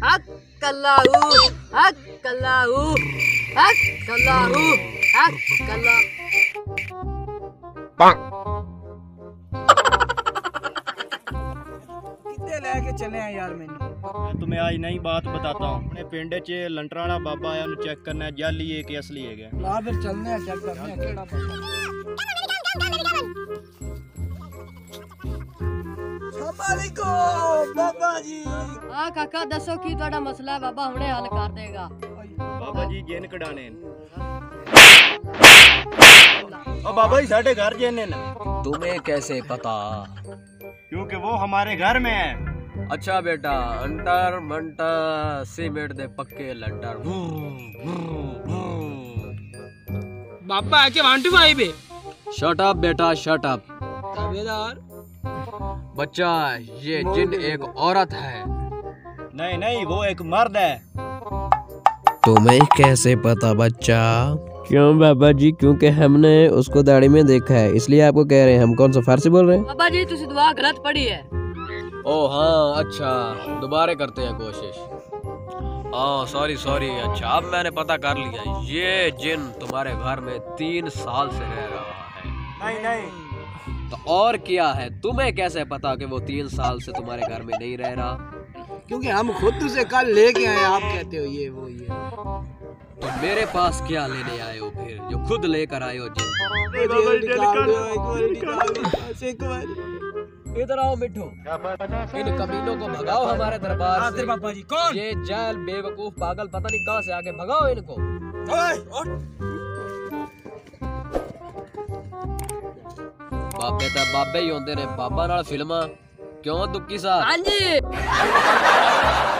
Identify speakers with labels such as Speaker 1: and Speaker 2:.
Speaker 1: हक कल्लाहू हक कल्लाहू हक कल्लाहू हक कल्ला।
Speaker 2: कितने लेके चले हैं यार मैंने।
Speaker 3: मैं तुम्हें आज नई बात बताता हूँ। अपने पिंड च लंटराना बाबा आया उन्हें चेक करना है जाली है कि असली है।
Speaker 2: ला फिर चलने हैं चेक करने हैं केड़ा बाबा। बाबा जी।
Speaker 1: हाँ काका दसो की ਤੁਹਾਡਾ ਮਸਲਾ ਹੈ ਬਾਬਾ ਹੁਣੇ ਹੱਲ ਕਰ ਦੇਗਾ।
Speaker 3: बाबा जी जिन कढ़ाने और बाबा जी साढ़े घर जिन ना।
Speaker 4: तुम्हें कैसे पता?
Speaker 3: क्योंकि वो हमारे घर में है।
Speaker 4: अच्छा बेटा, अंटर मंटर सीमेंट दे पक्के लंटर।
Speaker 2: बाबा आके वांटू भाई बे।
Speaker 4: शट अप बेटा, शट अप।
Speaker 2: ताबेदार
Speaker 4: बच्चा, ये जिन एक औरत है।
Speaker 3: नहीं नहीं, वो एक मर्द है।
Speaker 5: तुम्हें कैसे पता बच्चा?
Speaker 6: क्यों बाबा जी? क्योंकि हमने उसको दाढ़ी में देखा है, इसलिए आपको कह रहे हैं। हम कौन सा फारसी बोल रहे हैं?
Speaker 1: बाबा जी तुसी दुआ गलत पढ़ी है।
Speaker 4: ओ हाँ, अच्छा दोबारा करते हैं कोशिश। Sorry sorry. अच्छा अब मैंने पता कर लिया, ये जिन तुम्हारे घर में 3 साल से रह रहा है।
Speaker 3: नहीं नहीं।
Speaker 4: तो और क्या है? तुम्हें कैसे पता कि वो 3 साल से तुम्हारे घर में नहीं रह रहा?
Speaker 2: क्योंकि हम खुद उसे कल लेके आए, आप कहते हो ये वो ये।
Speaker 4: तो मेरे पास क्या लेने आए हो फिर, जो खुद लेकर आए हो जिन? इधर आओ मिठू, इन कमीनों को भगाओ हमारे दरबार से।
Speaker 2: बाबा जी कौन?
Speaker 4: ये जाल बेवकूफ पागल पता नहीं कहाँ से आके, भगाओ इनको। बाबे तो बाबे ही होंदे ने, बाबा नाल फिल्मां क्यों दुक्की साहब?
Speaker 1: हाँ जी।